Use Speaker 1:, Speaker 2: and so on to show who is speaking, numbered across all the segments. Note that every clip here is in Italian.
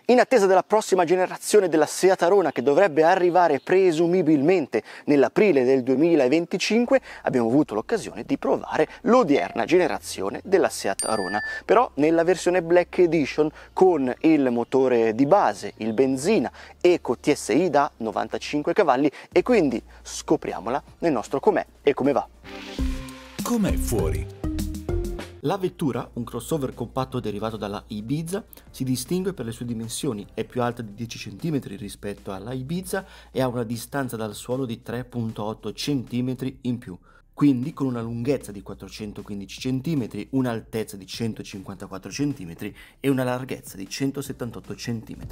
Speaker 1: In attesa della prossima generazione della Seat Arona, che dovrebbe arrivare presumibilmente nell'aprile del 2025, abbiamo avuto l'occasione di provare l'odierna generazione della Seat Arona, però nella versione Black Edition con il motore di base, il benzina Eco TSI da 95 cavalli, e quindi scopriamola nel nostro com'è e come va.
Speaker 2: Com'è fuori?
Speaker 1: La vettura, un crossover compatto derivato dalla Ibiza, si distingue per le sue dimensioni, è più alta di 10 cm rispetto alla Ibiza e ha una distanza dal suolo di 3,8 cm in più, quindi con una lunghezza di 415 cm, un'altezza di 154 cm e una larghezza di 178 cm.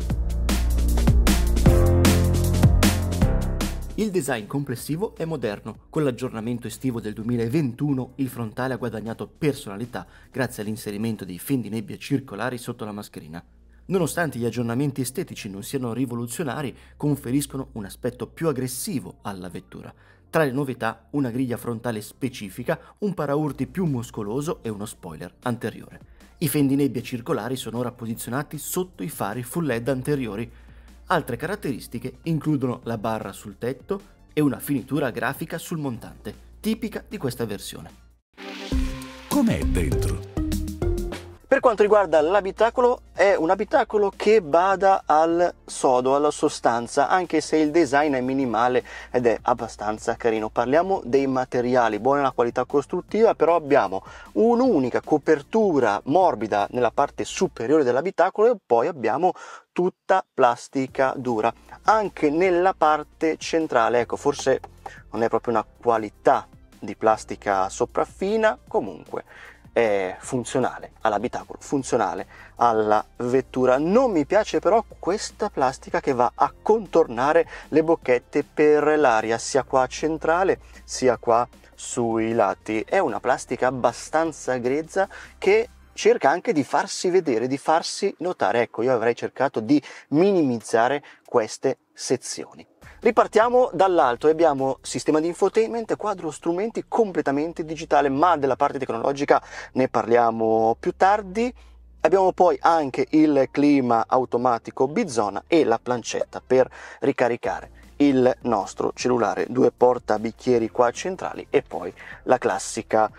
Speaker 1: Il design complessivo è moderno. Con l'aggiornamento estivo del 2021 il frontale ha guadagnato personalità grazie all'inserimento dei fendi nebbia circolari sotto la mascherina. Nonostante gli aggiornamenti estetici non siano rivoluzionari, conferiscono un aspetto più aggressivo alla vettura. Tra le novità, una griglia frontale specifica, un paraurti più muscoloso e uno spoiler anteriore. I fendi nebbia circolari sono ora posizionati sotto i fari full LED anteriori. Altre caratteristiche includono la barra sul tetto e una finitura grafica sul montante, tipica di questa versione.
Speaker 2: Com'è dentro?
Speaker 1: Per quanto riguarda l'abitacolo, è un abitacolo che bada al sodo, alla sostanza, anche se il design è minimale ed è abbastanza carino. Parliamo dei materiali, buona la qualità costruttiva, però abbiamo un'unica copertura morbida nella parte superiore dell'abitacolo e poi abbiamo tutta plastica dura. Anche nella parte centrale, ecco, forse non è proprio una qualità di plastica sopraffina, comunque è funzionale all'abitacolo, funzionale alla vettura. Non mi piace però questa plastica che va a contornare le bocchette per l'aria, sia qua centrale sia qua sui lati. È una plastica abbastanza grezza che cerca anche di farsi vedere, di farsi notare. Ecco, io avrei cercato di minimizzare queste sezioni. Ripartiamo dall'alto e abbiamo sistema di infotainment, quadro strumenti completamente digitale, ma della parte tecnologica ne parliamo più tardi. Abbiamo poi anche il clima automatico bizona e la plancetta per ricaricare il nostro cellulare, due portabicchieri qua centrali e poi la classica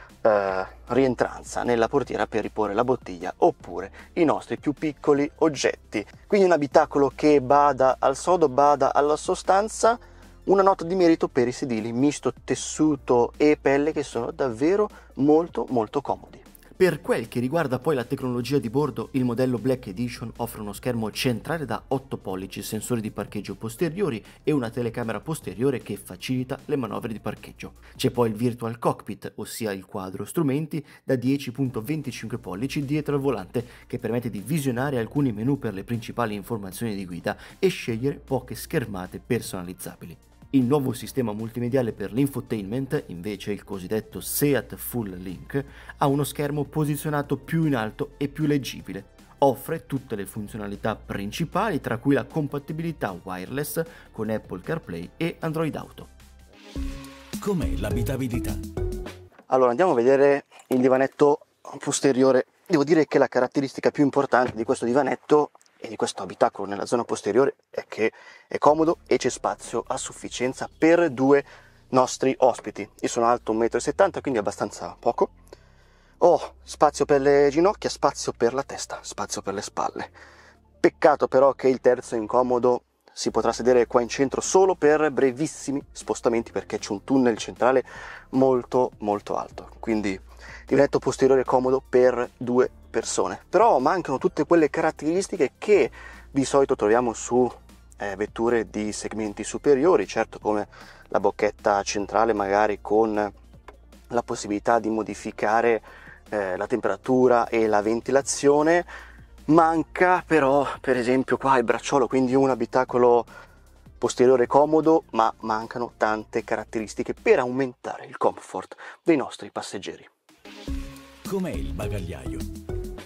Speaker 1: rientranza nella portiera per riporre la bottiglia oppure i nostri più piccoli oggetti. Quindi un abitacolo che bada al sodo, bada alla sostanza. Una nota di merito per i sedili misto tessuto e pelle, che sono davvero molto comodi. Per quel che riguarda poi la tecnologia di bordo, il modello Black Edition offre uno schermo centrale da 8 pollici, sensori di parcheggio posteriori e una telecamera posteriore che facilita le manovre di parcheggio. C'è poi il Virtual Cockpit, ossia il quadro strumenti da 10,25 pollici dietro al volante, che permette di visionare alcuni menu per le principali informazioni di guida e scegliere poche schermate personalizzabili. Il nuovo sistema multimediale per l'infotainment, invece il cosiddetto Seat Full Link, ha uno schermo posizionato più in alto e più leggibile. Offre tutte le funzionalità principali, tra cui la compatibilità wireless con Apple CarPlay e Android Auto.
Speaker 2: Com'è l'abitabilità?
Speaker 1: Allora andiamo a vedere il divanetto posteriore. Devo dire che la caratteristica più importante di questo divanetto e di questo abitacolo nella zona posteriore è che è comodo e c'è spazio a sufficienza per due nostri ospiti. Io sono alto 1,70 m, quindi abbastanza poco. Ho spazio per le ginocchia, spazio per la testa, spazio per le spalle. Peccato però che il terzo incomodo si potrà sedere qua in centro solo per brevissimi spostamenti, perché c'è un tunnel centrale molto alto, quindi divanetto posteriore comodo per due persone. Però mancano tutte quelle caratteristiche che di solito troviamo su vetture di segmenti superiori, certo, come la bocchetta centrale magari con la possibilità di modificare la temperatura e la ventilazione. Manca però per esempio qua il bracciolo, quindi un abitacolo posteriore comodo, ma mancano tante caratteristiche per aumentare il comfort dei nostri passeggeri.
Speaker 2: Com'è il bagagliaio?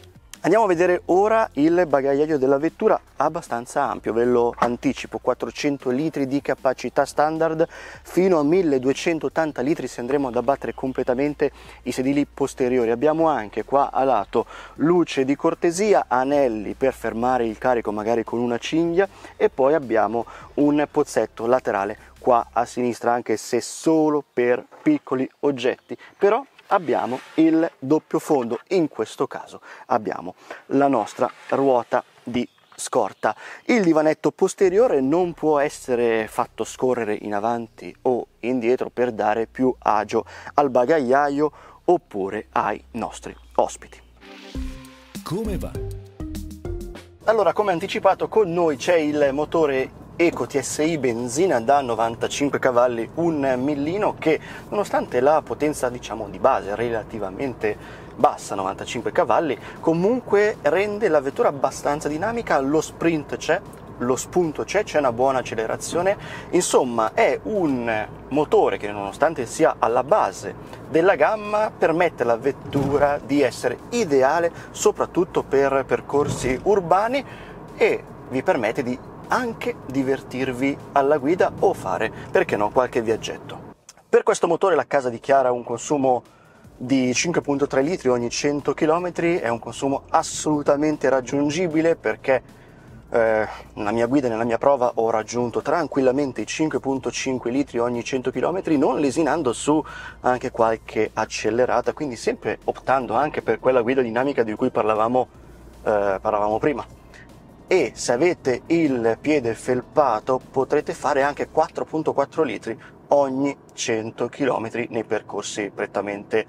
Speaker 1: Andiamo a vedere ora il bagagliaio della vettura, abbastanza ampio, ve lo anticipo, 400 litri di capacità standard fino a 1280 litri se andremo ad abbattere completamente i sedili posteriori. Abbiamo anche qua a lato luce di cortesia, anelli per fermare il carico magari con una cinghia e poi abbiamo un pozzetto laterale qua a sinistra, anche se solo per piccoli oggetti, però abbiamo il doppio fondo, in questo caso abbiamo la nostra ruota di scorta. Il divanetto posteriore non può essere fatto scorrere in avanti o indietro per dare più agio al bagagliaio oppure ai nostri ospiti.
Speaker 2: Come va?
Speaker 1: Allora, come anticipato, con noi c'è il motore Eco TSI benzina da 95 cavalli, un millino, che nonostante la potenza diciamo di base relativamente bassa, 95 cavalli, comunque rende la vettura abbastanza dinamica, lo sprint c'è, lo spunto c'è una buona accelerazione, insomma è un motore che nonostante sia alla base della gamma permette alla vettura di essere ideale soprattutto per percorsi urbani e vi permette di anche divertirvi alla guida o fare, perché no, qualche viaggetto. Per questo motore la casa dichiara un consumo di 5,3 litri ogni 100 km, è un consumo assolutamente raggiungibile perché nella mia guida, nella mia prova ho raggiunto tranquillamente i 5,5 litri ogni 100 km, non lesinando su anche qualche accelerata, quindi sempre optando anche per quella guida dinamica di cui parlavamo prima. E se avete il piede felpato potrete fare anche 4,4 litri ogni 100 km nei percorsi prettamente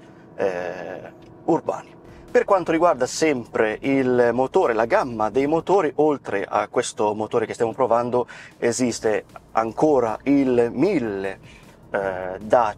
Speaker 1: urbani. Per quanto riguarda sempre il motore, la gamma dei motori, oltre a questo motore che stiamo provando esiste ancora il 1000 da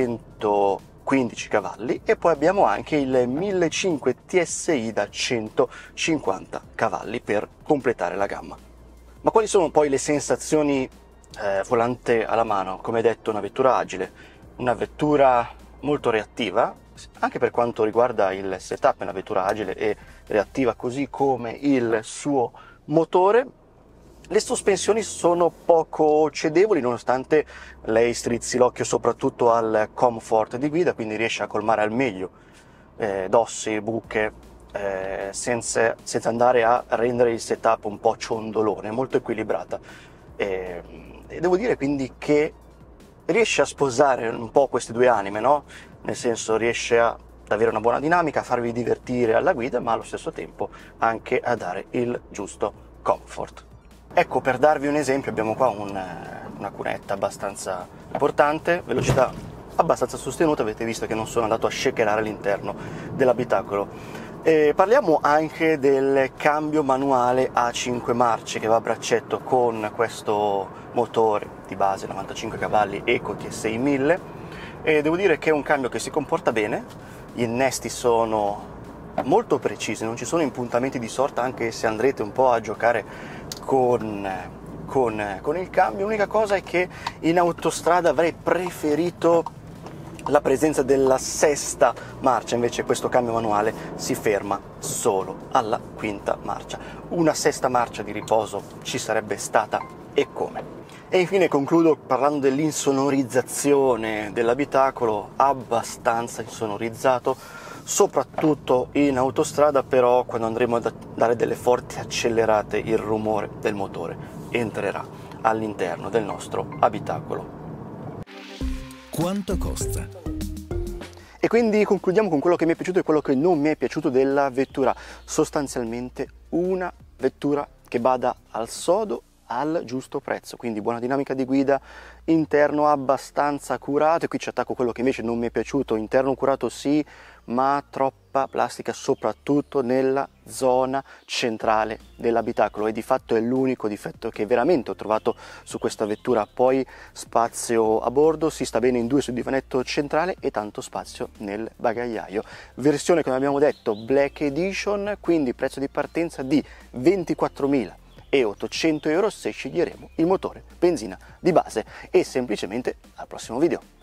Speaker 1: 115 cavalli e poi abbiamo anche il 1500 TSI da 150 cavalli per completare la gamma. Ma quali sono poi le sensazioni volante alla mano? Come detto, una vettura agile, una vettura molto reattiva, anche per quanto riguarda il setup, è una vettura agile e reattiva così come il suo motore. Le sospensioni sono poco cedevoli nonostante lei strizzi l'occhio soprattutto al comfort di guida, quindi riesce a colmare al meglio dossi, buche, senza andare a rendere il setup un po' ciondolone, molto equilibrata. E devo dire quindi che riesce a sposare un po' queste due anime, no? Nel senso riesce ad avere una buona dinamica, a farvi divertire alla guida, ma allo stesso tempo anche a dare il giusto comfort. Ecco, per darvi un esempio abbiamo qua una cunetta abbastanza importante, velocità abbastanza sostenuta, avete visto che non sono andato a shakerare all'interno dell'abitacolo. Parliamo anche del cambio manuale a 5 marce che va a braccetto con questo motore di base 95 cavalli Eco TSI 1000 e devo dire che è un cambio che si comporta bene, gli innesti sono molto precisi, non ci sono impuntamenti di sorta anche se andrete un po' a giocare con il cambio. L'unica cosa è che in autostrada avrei preferito la presenza della sesta marcia, invece questo cambio manuale si ferma solo alla quinta marcia. Una sesta marcia di riposo ci sarebbe stata e come. E infine concludo parlando dell'insonorizzazione dell'abitacolo, abbastanza insonorizzato, soprattutto in autostrada, però quando andremo a dare delle forti accelerate il rumore del motore entrerà all'interno del nostro abitacolo.
Speaker 2: Quanto costa?
Speaker 1: E quindi concludiamo con quello che mi è piaciuto e quello che non mi è piaciuto della vettura. Sostanzialmente una vettura che bada al sodo al giusto prezzo, quindi buona dinamica di guida, interno abbastanza curato, e qui ci attacco quello che invece non mi è piaciuto, interno curato sì, ma troppa plastica soprattutto nella zona centrale dell'abitacolo, e di fatto è l'unico difetto che veramente ho trovato su questa vettura. Poi spazio a bordo, si sta bene in due sul divanetto centrale e tanto spazio nel bagagliaio. Versione, come abbiamo detto, Black Edition, quindi prezzo di partenza di 24.800 euro se sceglieremo il motore benzina di base. E semplicemente al prossimo video.